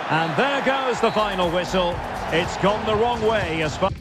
And there goes the final whistle. It's gone the wrong way as far...